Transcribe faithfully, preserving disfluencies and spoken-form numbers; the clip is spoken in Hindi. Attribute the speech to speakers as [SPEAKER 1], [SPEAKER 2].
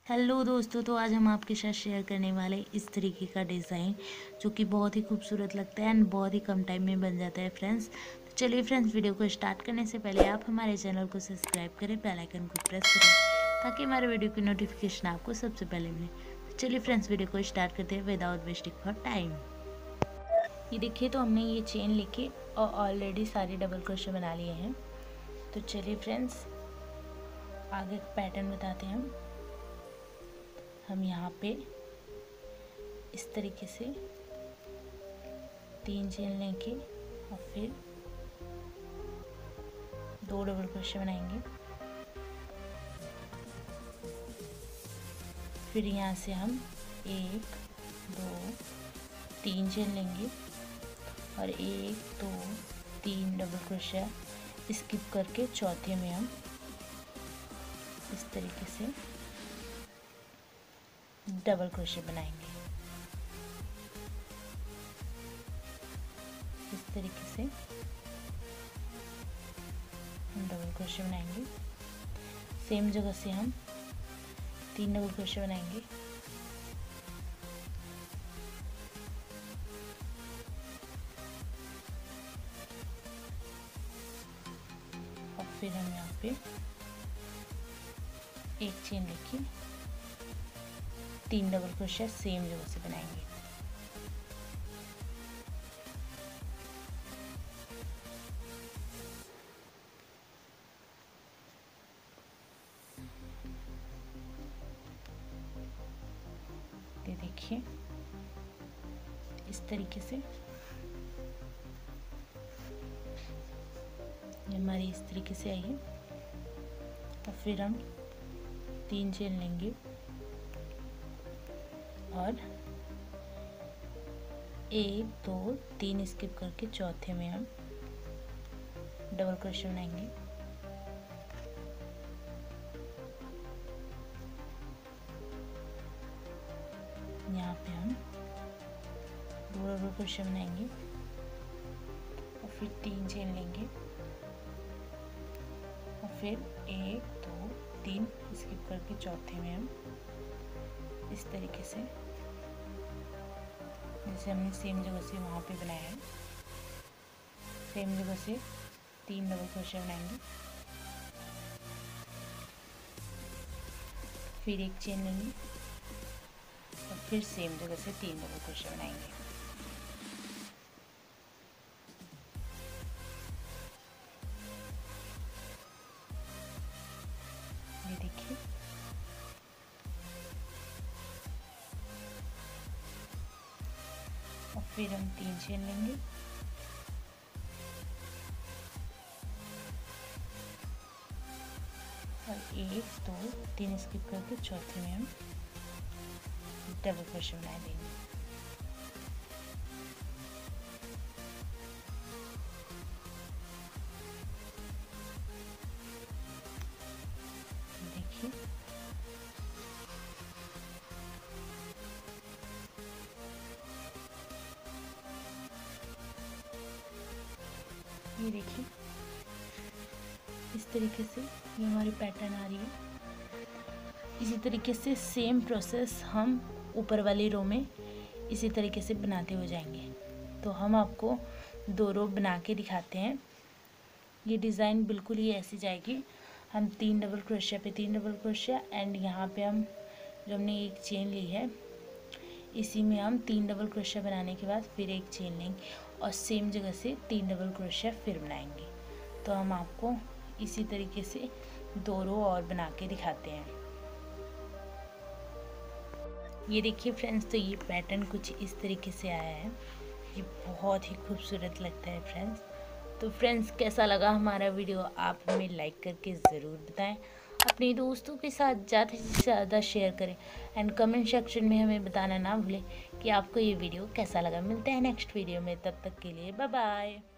[SPEAKER 1] हेलो दोस्तों, तो आज हम आपके साथ शेयर करने वाले इस तरीके का डिज़ाइन जो कि बहुत ही खूबसूरत लगता है एंड बहुत ही कम टाइम में बन जाता है फ्रेंड्स। तो चलिए फ्रेंड्स, वीडियो को स्टार्ट करने से पहले आप हमारे चैनल को सब्सक्राइब करें, बेल आइकन को प्रेस करें ताकि हमारे वीडियो की नोटिफिकेशन आपको सबसे पहले मिले। तो चलिए फ्रेंड्स, वीडियो को स्टार्ट करते हैं विदाउट वेस्टिंग फॉर टाइम। ये देखिए, तो हमने ये चेन लेके और ऑलरेडी सारे डबल क्रोशे बना लिए हैं। तो चलिए फ्रेंड्स, आगे का पैटर्न बताते हैं हम हम यहाँ पे इस तरीके से तीन चेन लेंगे और फिर दो डबल क्रोशे बनाएंगे। फिर यहाँ से हम एक दो तीन चेन लेंगे और एक दो तीन डबल क्रोशे स्किप करके चौथे में हम इस तरीके से डबल क्रोशे बनाएंगे। इस तरीके से हम डबल क्रोशे बनाएंगे। सेम जगह से हम तीन डबल क्रोशे बनाएंगे और फिर हम यहाँ पे एक चेन लेके तीन डबल क्रोशे सेम जगह से बनाएंगे। ये देखिए, इस तरीके से ये हमारी इस तरीके से आई है और फिर हम तीन चेन लेंगे और एक दो तीन स्किप करके चौथे में हम डबल क्रोशे बनाएंगे। यहाँ पे हम दो डबल क्रोशे बनाएंगे और फिर तीन चेन लेंगे और फिर एक दो तीन स्किप करके चौथे में हम इस तरीके से, जैसे हमने सेम जगह से वहाँ पे बनाया है, सेम जगह से तीन डबल क्रोशे बनाएंगे। फिर एक चेन लेंगे और फिर सेम जगह से तीन डबल क्रोशे बनाएंगे। ये देखिए, और फिर हम तीन चेन लेंगे और एक दो तीन स्किप करके चौथे में हम डबल क्रोशे बना देंगे। देखिए, ये देखिए, इस तरीके से ये हमारी पैटर्न आ रही है। इसी तरीके से सेम प्रोसेस हम ऊपर वाली रो में इसी तरीके से बनाते हो जाएंगे। तो हम आपको दो रो बना के दिखाते हैं। ये डिज़ाइन बिल्कुल ही ऐसी जाएगी। हम तीन डबल क्रोशिया पे तीन डबल क्रोशिया एंड यहाँ पे हम जो हमने एक चेन ली है इसी में हम तीन डबल क्रोशिया बनाने के बाद फिर एक चेन लेंगे और सेम जगह से तीन डबल क्रोशिया फिर बनाएंगे। तो हम आपको इसी तरीके से दो रो और बना के दिखाते हैं। ये देखिए फ्रेंड्स, तो ये पैटर्न कुछ इस तरीके से आया है। ये बहुत ही खूबसूरत लगता है फ्रेंड्स। तो फ्रेंड्स, कैसा लगा हमारा वीडियो आप हमें लाइक करके ज़रूर बताएं। अपने दोस्तों के साथ ज़्यादा से ज़्यादा शेयर करें एंड कमेंट सेक्शन में हमें बताना ना भूलें कि आपको ये वीडियो कैसा लगा। मिलते हैं नेक्स्ट वीडियो में, तब तक के लिए बाय बाय।